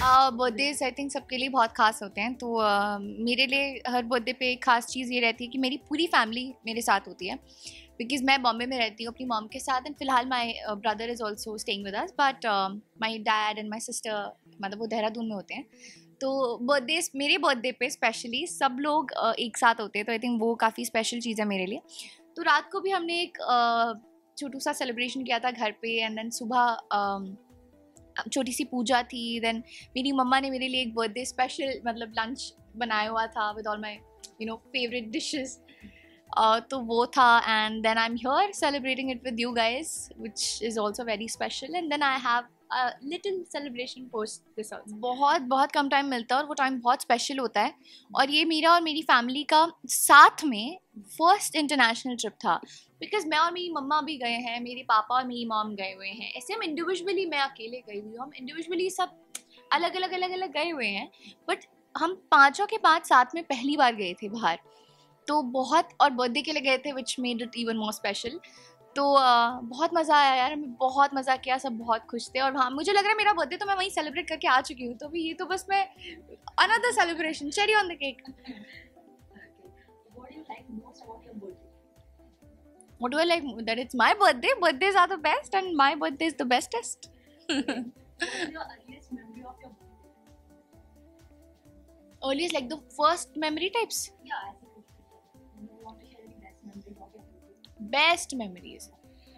Birthdays I think सबके लिए बहुत ख़ास होते हैं, तो मेरे लिए हर बर्थडे पे एक ख़ास चीज़ ये रहती है कि मेरी पूरी फैमिली मेरे साथ होती है, बिकॉज़ मैं बॉम्बे में रहती हूँ अपनी मॉम के साथ, एंड फिलहाल my brother is also staying with us, but my dad and my sister मतलब वो देहरादून में होते हैं। तो बर्थडेज, मेरे बर्थडे पे स्पेशली सब लोग एक साथ होते हैं, तो आई थिंक वो काफ़ी स्पेशल चीज़ है मेरे लिए। तो रात को भी हमने एक छोटू सा सेलिब्रेशन किया था घर पे, एंड देन सुबह छोटी सी पूजा थी। देन मेरी मम्मा ने मेरे लिए एक बर्थडे स्पेशल मतलब लंच बनाया हुआ था with all my favourite dishes, तो वो था। And then I am here celebrating it with you guys, which is also very special, and then I have little celebration post this house. बहुत बहुत कम time मिलता है और वो टाइम बहुत स्पेशल होता है, और ये मेरा और मेरी फैमिली का साथ में फर्स्ट इंटरनेशनल ट्रिप था, बिकॉज मैं और मेरी मम्मा भी गए हैं, मेरे पापा और मेरी मॉम गए हुए हैं। ऐसे हम इंडिविजुअली, मैं अकेले गई हुई हूँ, हम इंडिविजुअली सब अलग अलग अलग अलग गए हुए हैं, बट हम पाँचों के पाँच साथ में पहली बार गए थे बाहर, तो बहुत, और बर्थडे के लिए गए थे which made it even more special. तो बहुत मज़ा आया यार, हमें बहुत मज़ा किया, सब बहुत खुश थे। और वहाँ मुझे लग रहा है मेरा बर्थडे तो मैं वहीं सेलिब्रेट करके आ चुकी हूँ, तो भी ये तो बस मैं another celebration, cherry on the cake. What do I like? That it's my birthday. Birthdays are the best, and my birthday is the bestest. Earliest, like the first memory types. Best memories.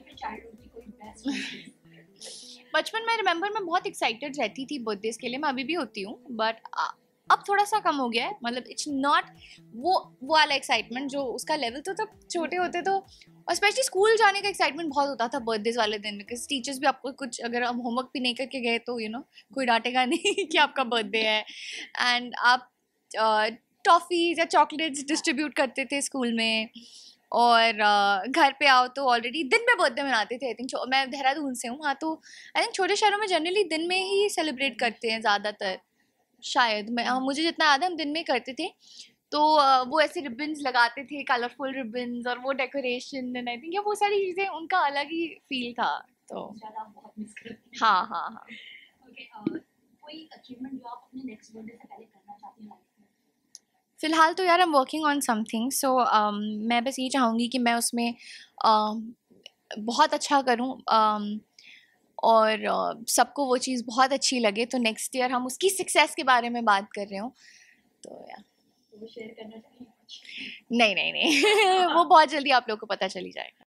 बचपन में remember मैं बहुत excited रहती थी birthdays के लिए, मैं अभी भी होती हूँ, बट अब थोड़ा सा कम हो गया है। मतलब इट्स नॉट वो वाला एक्साइटमेंट जो उसका लेवल तो तब छोटे होते तो, और स्पेशली स्कूल जाने का एक्साइटमेंट बहुत होता था बर्थडेज वाले दिन, बिकॉज टीचर्स भी आपको कुछ, अगर हम होमवर्क भी नहीं करके गए तो कोई डांटेगा नहीं कि आपका बर्थडे है। एंड आप टॉफ़ीज या चॉकलेट्स डिस्ट्रीब्यूट करते थे स्कूल में, और घर पे आओ तो ऑलरेडी दिन में बर्थडे मनाते थे। आई थिंक मैं देहरादून से हूँ, हाँ, तो आई थिंक छोटे शहरों में जनरली दिन में ही सेलिब्रेट करते हैं ज़्यादातर, शायद मुझे जितना याद है हम दिन में करते थे। तो वो ऐसे रिबन्स लगाते थे, कलरफुल रिबन्स, और वो डेकोरेशन, एंड आई थिंक ये वो सारी चीज़ें उनका अलग ही फील था। तो बहुत मिस करते। हाँ हाँ हाँ। कोई अचीवमेंट जो आप अपने नेक्स्ट बर्थडे से पहले करना चाहती हैं? फ़िलहाल तो यार I am working on something, so मैं बस ये चाहूँगी कि मैं उसमें बहुत अच्छा करूँ, और सबको वो चीज़ बहुत अच्छी लगे, तो नेक्स्ट ईयर हम उसकी सक्सेस के बारे में बात कर रहे हो। तो यार वो शेयर करना चाहिए? नहीं नहीं नहीं वो बहुत जल्दी आप लोगों को पता चली जाएगा।